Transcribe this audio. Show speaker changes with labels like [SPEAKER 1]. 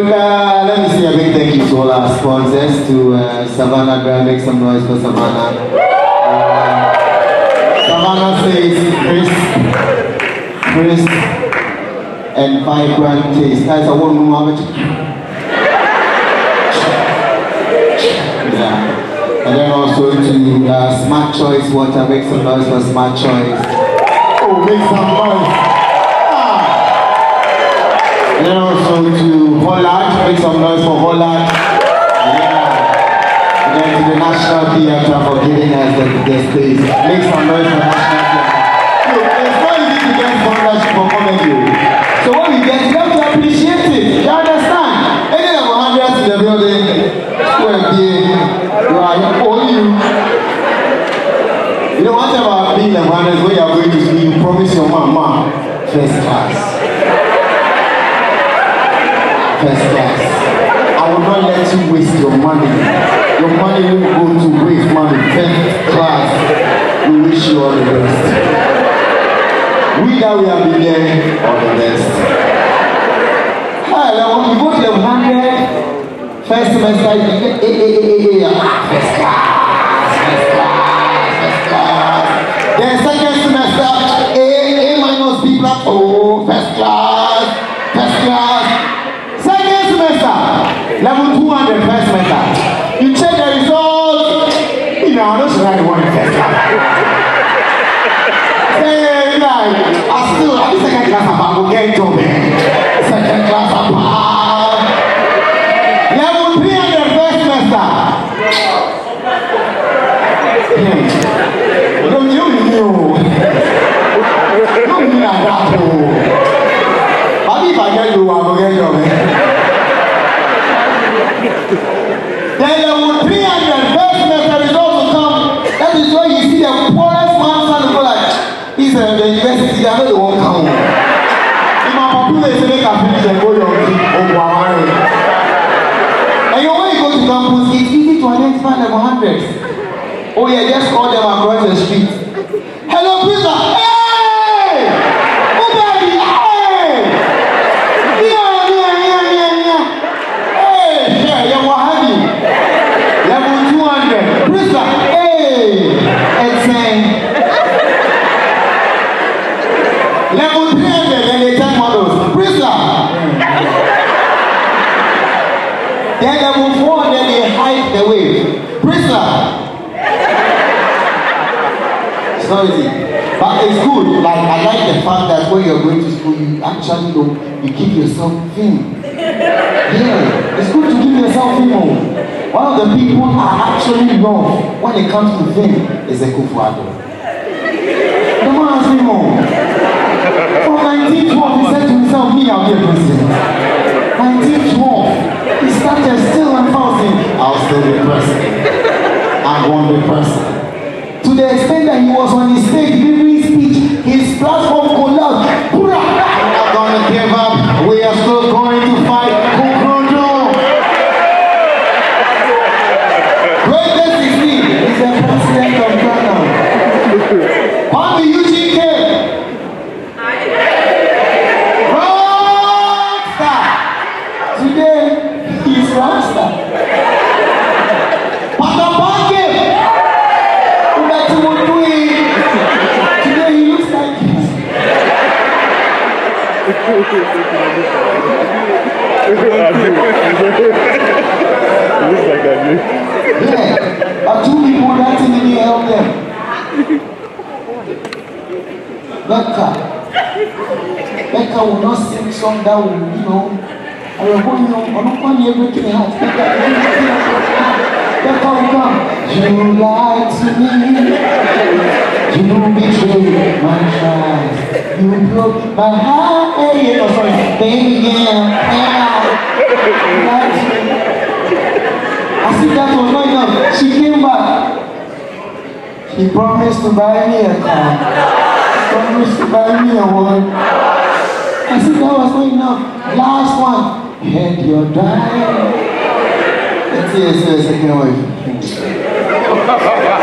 [SPEAKER 1] let me say a big thank you to all our sponsors, to Savannah Grant, make some noise for Savannah. Savannah says Chris, and 5 grand taste. Guys, I won't know how much. Yeah. And then also to Smart Choice Water, make some noise for Smart Choice. Oh, make some noise. And then also to Holland, make some noise for Holland. Yeah. And then to the National Theatre for giving us the space. Make some noise for National Theatre. Look, it's not easy to get sponsorship for comedy. So when we get, you have to appreciate it. You understand? Any of 100 in the building, only you. You know, whatever being a 100 where you are going to school, you promise your mama first class. First class. I will not let you waste your money. Your money will go to waste money. First class. We wish you all the best. We that we have been there, all the best. Hi, now when you go to the 100, first semester, you get first class. Then second semester, A minus, B plus, oh, first class. Second semester, level 200, first semester. You check the results, you know, I don't should write one first class. Hey, guys, I'm second class, I'm going to get second class, level 300, first semester. If I get you, I'm going to get you. Then level 300, first semester results will come. That is why you see the poorest man trying to go like, he's the university, I know they won't come. In my population, they can finish and go your kid. And when you go to campus, it's easy to identify level 100s. Oh yeah, just call them across the street. Hello, Pizza! Hey! Hey! Yeah, yeah, what have you? Level 200. Pizza! Hey! Insane. Level 300, then they take models. Pizza! Then level 400, they hide the wave. Pizza! Not easy. But it's good. Like I like the fact that when you're going to school, you actually know you keep yourself thin. Yeah, it's good to keep yourself thin. One of the people are actually wrong when it comes to thin is a Kufuado. The man has been wrong. From 1912, he said to himself, "Me, I'll be a president." 1912, he started still and fasting. I'll still be president. I'm going to be president. To the extent that he was on his stage giving speech, his platform collapsed. We're not going to give up. We are still going to fight. Greatest is me. He's the president of Ghana. Pami UGK. Rockstar. Today, he's rockstar. Today he looks like this. Yeah, but 2 people dancing in the help them. Becca will not sing song that will, you know, I will go, you know, I'm not going to break your heart. Becca will come. You lied to me. You betrayed my trust. You broke my heart. Hey, oh, sorry. Baby, yeah. I see that was not enough. She came back. She promised to buy me a car. She promised to buy me a one. I said that was not enough. Last one. Head your dying. Let's see a second wife.